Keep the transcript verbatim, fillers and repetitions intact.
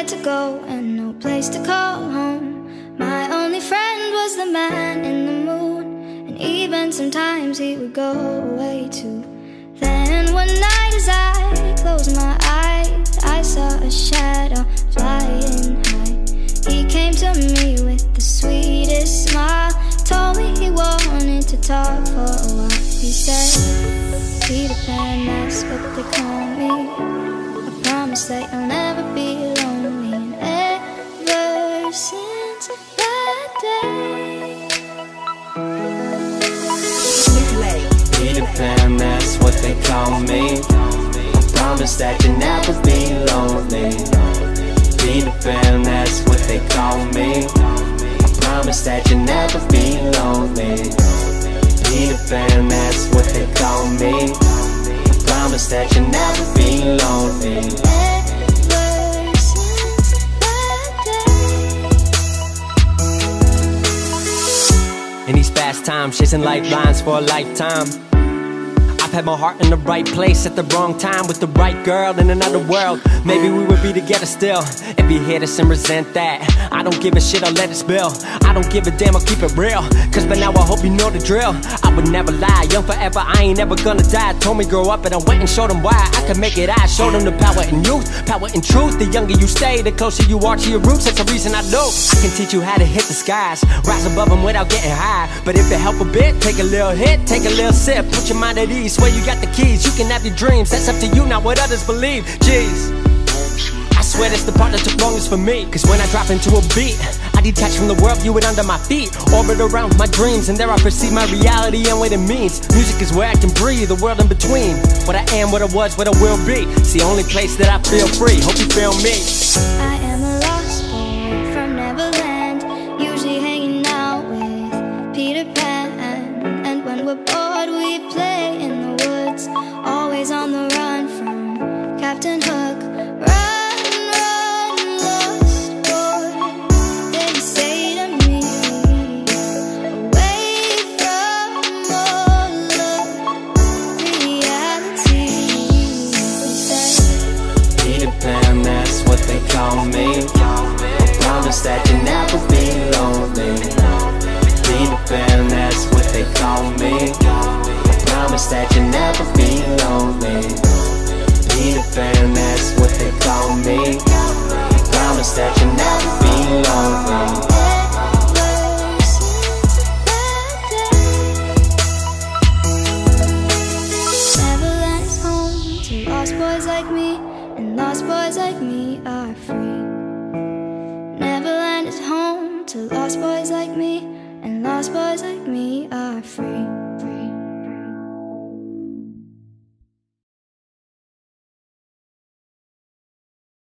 nowhere to go and no place to call home. My only friend was the man in the moon, and even sometimes he would go away too. Then one night as I closed my eyes, I saw a shadow flying high. He came to me with the sweetest smile, told me he wanted to talk for a while. He said, Peter Pan, that's what they call me. I promise that you'll never be lonely. And ever since that day, Peter Pan, that's what they call me. I promise that you'll never be lonely. Peter Pan, that's what they call me. I promise that you'll never be lonely. Peter Pan, that's what they call me. I promise that you'll never be lonely. ever since that day. In these fast times, chasing lifelines for a lifetime, I've had my heart in the right place at the wrong time with the right girl in another world. Maybe we would be together still if you hate us and resent that. I don't give a shit, I'll let it spill. I don't give a damn, I'll keep it real. Cause by now I hope you know the drill. I would never lie, young forever, I ain't ever gonna die. Told me grow up and I went and showed them why I could make it. I showed them the power in youth, power in truth. The younger you stay, the closer you are to your roots. That's the reason I do. I can teach you how to hit the skies, rise above them without getting high. But if it help a bit, take a little hit, take a little sip. Put your mind at ease, swear you got the keys. You can have your dreams, that's up to you, not what others believe. Jeez, I swear that's the part that took longest for me. Cause when I drop into a beat, I detach from the world, view it under my feet. Orbit around my dreams, and there I perceive my reality and what it means. Music is where I can breathe, the world in between. What I am, what I was, what I will be. It's the only place that I feel free, hope you feel me. I am a lost boy from Neverland, usually hanging out with Peter Pan. And when we're bored we play in the woods, always on the run from Captain Hook. Run, run, lost boy, they say to me, away from all of reality. Peter Pan, that's what they call me. I promise that you'll never be lonely. Peter Pan, that's what they call me. I promise that you'll never be lonely. Peter Pan, that's what they call me. I promise that you'll never be lonely. Ever since that day. Neverland is home to lost boys like me, and lost boys like me are free. Neverland is home to lost boys like me, and lost boys like me are free.